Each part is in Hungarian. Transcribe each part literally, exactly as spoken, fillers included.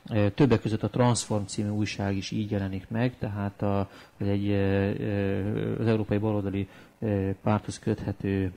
Többek között a Transform című újság is így jelenik meg, tehát a, egy, az európai baloldali párthoz köthető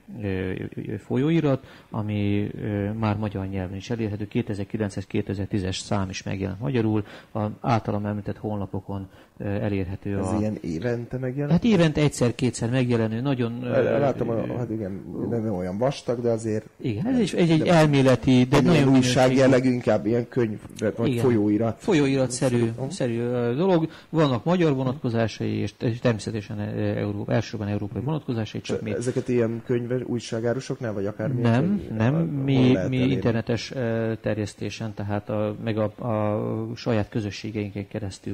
folyóirat, ami már magyar nyelven is elérhető. kétezer-kilenc-kétezer-tízes szám is megjelent magyarul, az általam említett honlapokon elérhető. Ez a... ilyen évente megjelent? Hát évente egyszer-kétszer megjelenő, nagyon... Látom, uh, hát igen, nem olyan vastag, de azért... Igen, ez is egy, egy elméleti, de nagyon újság jellegű, inkább ilyen könyv, vagy igen, folyóirat. Folyóirat-szerű szerű dolog. Vannak magyar vonatkozásai, és természetesen Európa, elsősorban európai vonatkozásai, csak mi... Ezeket ilyen könyv újságárusoknál, vagy akármilyen? Nem, könyv, nem, a, mi, mi internetes terjesztésen, tehát a, meg a, a saját közösségeinken keresztül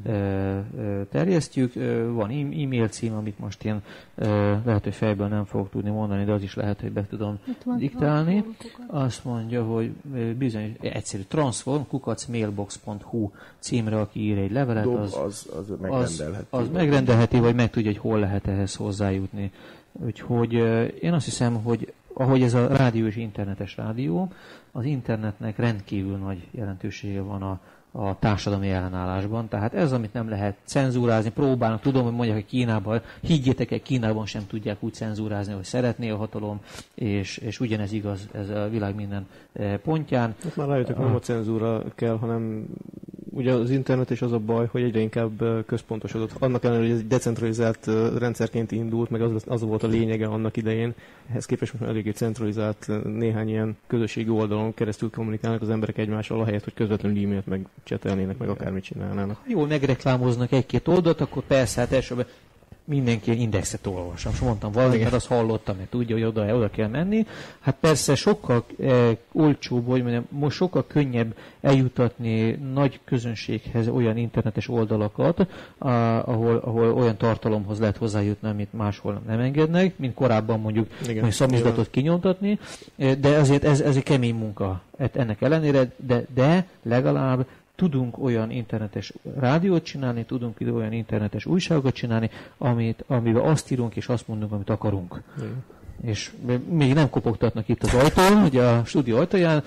uh-huh. terjesztjük. Van e-mail cím, amit most én lehet, hogy fejből nem fogok tudni mondani, de az is lehet, hogy be tudom diktálni. Azt mondja, hogy bizony egyszerű transform kukac mailbox pont hu címre, aki ír egy levelet, Dob, az, az, az megrendelheti. Az, az megrendelheti, vagy meg tudja, hogy hol lehet ehhez hozzájutni. Úgyhogy én azt hiszem, hogy ahogy ez a rádió és internetes rádió, az internetnek rendkívül nagy jelentősége van a, a társadalmi ellenállásban. Tehát ez, amit nem lehet cenzúrázni, próbálnak, tudom, hogy mondják, hogy Kínában, higgyétek el, Kínában sem tudják úgy cenzúrázni, hogy szeretné a hatalom, és, és ugyanez igaz ez a világ minden pontján. Hát már rájöttek, nem a cenzúra kell, hanem ugye az internet és az a baj, hogy egyre inkább központosodott. Annak ellenére, hogy ez egy decentralizált rendszerként indult, meg az, az volt a lényege annak idején. Ehhez képest most már eléggé centralizált, néhány ilyen közösségi oldalon keresztül kommunikálnak az emberek egymással, ahelyett, hogy közvetlenül e-mailt meg csetelnének, meg akármit csinálnának. Jól megreklámoznak egy-két oldalt, akkor persze, hát elsőben mindenki indexet olvas. Most mondtam valamit, mert azt hallottam, mert tudja, hogy oda, oda kell menni. Hát persze sokkal eh, olcsóbb, hogy mondjam, most sokkal könnyebb eljutatni nagy közönséghez olyan internetes oldalakat, ah, ahol, ahol olyan tartalomhoz lehet hozzájutni, amit máshol nem engednek, mint korábban mondjuk, mondjuk szamizdatot kinyomtatni, de azért ez, ez egy kemény munka ennek ellenére, de, de legalább tudunk olyan internetes rádiót csinálni, tudunk olyan internetes újságokat csinálni, amit, amiben azt írunk és azt mondunk, amit akarunk. Igen. És még nem kopogtatnak itt az ajtón, ugye a stúdió ajtaján,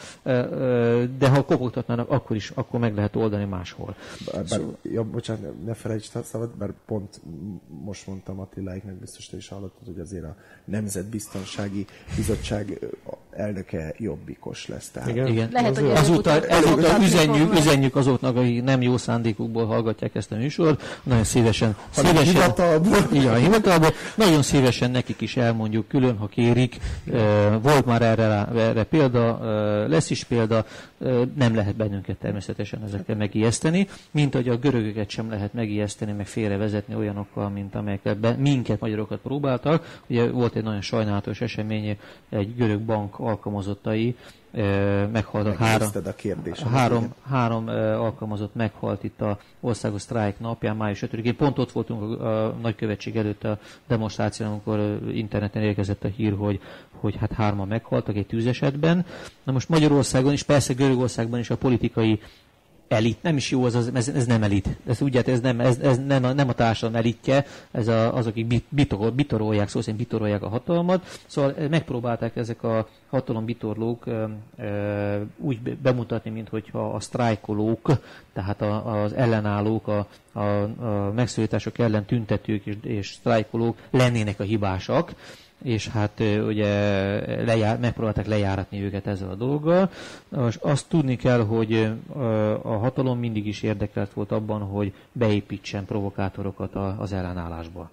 de ha kopogtatnának, akkor is, akkor meg lehet oldani máshol. Bár, bár, szóval... ja, bocsánat, ne felejtsd a szabad, bár pont most mondtam Attiláiknak, biztos te is hallottad, hogy azért a Nemzetbiztonsági Bizottság elnöke jobbikos lesz. Tehát. Igen. Igen. Lehet, hogy azóta, azóta üzenjük, üzenjük azoknak, akik nem jó szándékukból hallgatják ezt a műsort, nagyon szívesen, szívesen hivatalból. Igen, hivatalból. Nagyon szívesen nekik is elmondjuk külön, ha kérik. Volt már erre, erre példa, lesz is példa, nem lehet bennünket természetesen ezekkel megijeszteni, mint hogy a görögöket sem lehet megijeszteni, meg félrevezetni olyanokkal, mint amelyekkel be, minket, magyarokat próbáltak. Ugye volt egy nagyon sajnálatos esemény, egy görög bank alkalmazottai meghaltak, három, a három, három alkalmazott meghalt itt a országos sztrájk napján, május ötödikén. Pont ott voltunk a, a nagykövetség előtt a demonstráción, amikor interneten érkezett a hír, hogy, hogy hát hárman meghaltak egy tűzesetben. Na most Magyarországon és persze Görögországban is a politikai elit, nem is jó, az, az, ez, ez nem elit. Ez úgy, ez nem, ez, ez nem, a, nem a társadalom elitje, ez a, az, akik bitorol, bitorolják, szó szerint bitorolják a hatalmat. Szóval megpróbálták ezek a hatalombitorlók ö, ö, úgy bemutatni, minthogyha a sztrájkolók, tehát a, az ellenállók, a, a, a megszólítások ellen tüntetők és, és sztrájkolók lennének a hibásak, és hát ugye lejár, megpróbálták lejáratni őket ezzel a dologgal. Most azt tudni kell, hogy a hatalom mindig is érdekelt volt abban, hogy beépítsen provokátorokat az ellenállásba.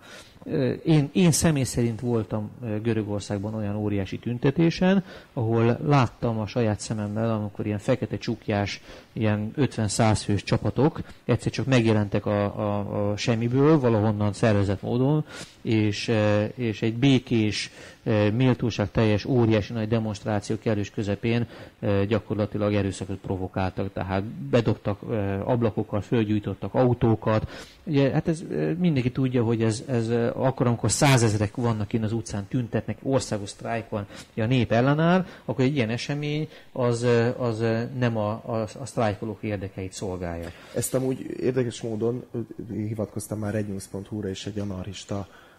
Én, én személy szerint voltam Görögországban olyan óriási tüntetésen, ahol láttam a saját szememmel, amikor ilyen fekete csukjás, ilyen ötven-száz fős csapatok egyszer csak megjelentek a, a, a semmiből, valahonnan szervezett módon, és, és egy békés, méltóság teljes, óriási nagy demonstráció kellős közepén gyakorlatilag erőszakot provokáltak, tehát bedobtak ablakokkal, fölgyújtottak autókat. Ugye, hát ez mindenki tudja, hogy ez, ez akkor, amikor százezrek vannak innen az utcán, tüntetnek, országos sztrájk van, a nép ellenáll, akkor egy ilyen esemény az, az nem a, a, a sztrájkolók érdekeit szolgálja. Ezt amúgy érdekes módon hivatkoztam már egynews pont hu-ra és egy anarchista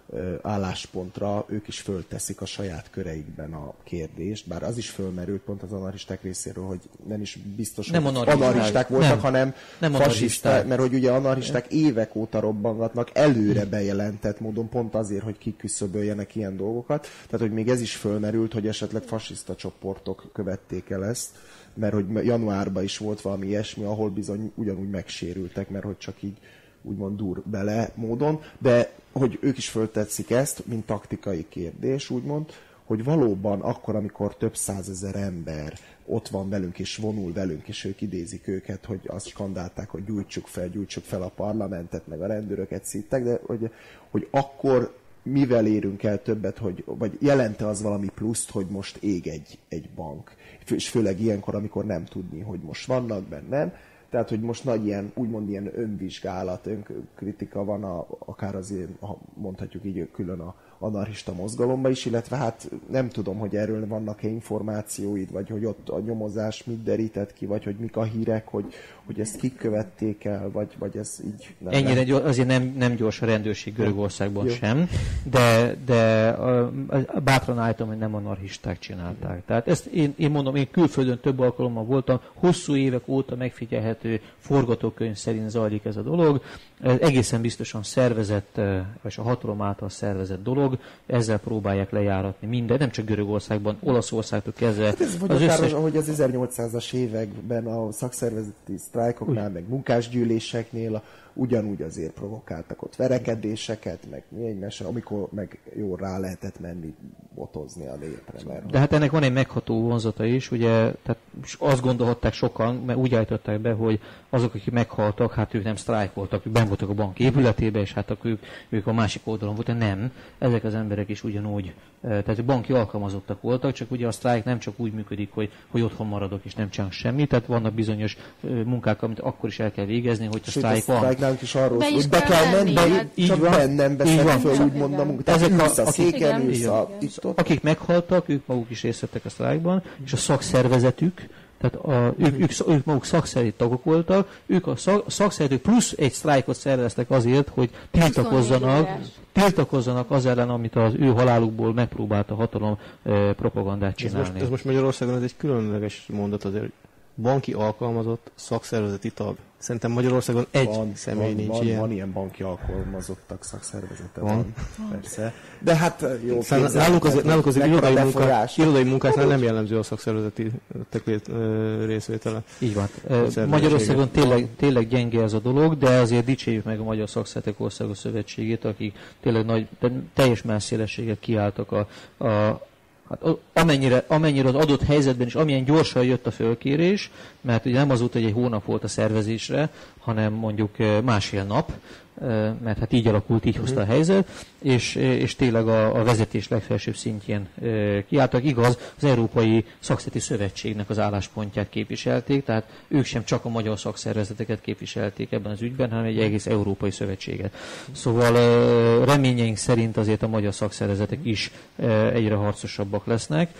álláspontra ők is fölteszik a saját köreikben a kérdést, bár az is fölmerült pont az anarchisták részéről, hogy nem is biztos, nem hogy anarchisták, anarchisták voltak, nem, hanem nem fasiszták, mert hogy ugye anarchisták évek óta robbangatnak előre bejelentett módon, pont azért, hogy kiküszöböljenek ilyen dolgokat. Tehát, hogy még ez is fölmerült, hogy esetleg fasiszta csoportok követték el ezt, mert hogy januárban is volt valami ilyesmi, ahol bizony ugyanúgy megsérültek, mert hogy csak így úgymond dur bele módon, de hogy ők is föltetszik ezt, mint taktikai kérdés, úgymond, hogy valóban akkor, amikor több százezer ember ott van velünk és vonul velünk, és ők idézik őket, hogy azt skandálták, hogy gyújtsuk fel, gyújtsuk fel a parlamentet, meg a rendőröket szíttek, de hogy, hogy akkor mivel érünk el többet, hogy, vagy jelente az valami pluszt, hogy most ég egy, egy bank. És főleg ilyenkor, amikor nem tudni, hogy most vannak bennem. Tehát, hogy most nagy ilyen, úgymond ilyen önvizsgálat, önkritika van, a, akár az ilyen, mondhatjuk így külön a anarchista mozgalomba is, illetve hát nem tudom, hogy erről vannak-e információid, vagy hogy ott a nyomozás mit derített ki, vagy hogy mik a hírek, hogy, hogy ezt kik követték el, vagy, vagy ez így... Nem Ennyire gyors, azért nem, nem gyors a rendőrség Görögországban Jó. sem, de, de a, a, bátran állítom, hogy nem anarchisták csinálták. Tehát ezt én, én mondom, én külföldön több alkalommal voltam, hosszú évek óta megfigyelhető forgatókönyv szerint zajlik ez a dolog. Ez egészen biztosan szervezett, vagy a hatalom által szervezett dolog, ezzel próbálják lejáratni minden, nem csak Görögországban, Olaszországtól kezdve. Hát ez vagy az akár, összes... ahogy az ezernyolcszázas években a szakszervezeti sztrájkoknál, Úgy. meg munkásgyűléseknél a, ugyanúgy azért provokáltak ott verekedéseket, meg mi egymással, amikor meg jól rá lehetett menni botozni a népre. Mert... De hát ennek van egy megható vonzata is, ugye, tehát azt gondolhatták sokan, mert úgy állították be, hogy azok, akik meghaltak, hát ők nem sztrájkoltak, ők benn voltak a bank épületébe, és hát ők, ők a másik oldalon voltak. Nem, ezek az emberek is ugyanúgy, tehát banki alkalmazottak voltak, csak ugye a sztrájk nem csak úgy működik, hogy, hogy otthon maradok és nem csinálok semmit, tehát vannak bizonyos munkák, amit akkor is el kell végezni, hogy a sztrájk van. Nálunk is arról szól, hogy be kell menni, be, így csak van, bennem beszélni föl, úgymond a munkát. Ezek a, a széken, ülsz a... Akik meghaltak, ők maguk is részt vettek a sztrájkban, és a szakszervezetük, tehát a, ők, ők, ők maguk szakszervezeti tagok voltak, ők a szak, szakszervezetük plusz egy sztrájkot szerveztek azért, hogy tiltakozzanak, tiltakozzanak az ellen, amit az ő halálukból megpróbált a hatalom eh, propagandát csinálni. Ez most, ez most Magyarországon ez egy különleges mondat azért, banki alkalmazott szakszervezeti tag. Szerintem Magyarországon egy van, személy van, nincs van, ilyen. Van ilyen banki alkalmazottak szakszervezete, van. van. Persze. De hát jó Szóval nálunk azért, nálunk azért irodai, munkás, irodai munkásnál nem jellemző a szakszervezeti teklét részvétele. Így van. Magyarországon tényleg, tényleg gyenge ez a dolog, de azért dicsérjük meg a Magyar Szakszervezetek Országos Szövetségét, akik tényleg nagy, teljes messzélességgel kiálltak a, a Hát amennyire, amennyire az adott helyzetben is, amilyen gyorsan jött a fölkérés, mert ugye nem az volt, hogy egy hónap volt a szervezésre, hanem mondjuk másfél nap, mert hát így alakult, így hozta a helyzet, és, és tényleg a, a vezetés legfelsőbb szintjén kiálltak. Igaz, az Európai Szakszervezeti Szövetségnek az álláspontját képviselték, tehát ők sem csak a magyar szakszervezeteket képviselték ebben az ügyben, hanem egy egész európai szövetséget. Szóval reményeink szerint azért a magyar szakszervezetek is egyre harcosabbak lesznek,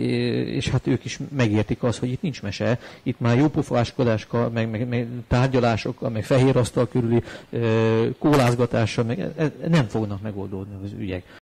és hát ők is megértik azt, hogy itt nincs mese, itt már jópofáskodás, meg, meg, meg tárgyalásokkal, meg fehér asztal körüli kólázgatással, meg nem fognak megoldódni az ügyek.